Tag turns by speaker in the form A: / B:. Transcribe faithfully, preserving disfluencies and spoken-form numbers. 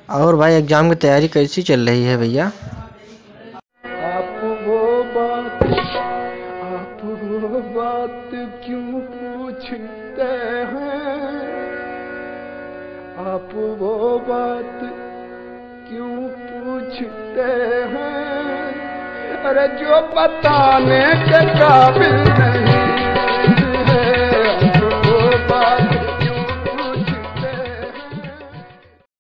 A: और भाई एग्जाम की तैयारी कैसी चल रही है भैया?
B: आप वो बात आप वो बात क्यों पूछते हैं? आप वो बात क्यों पूछते हैं? अरे जो बताने के काबिल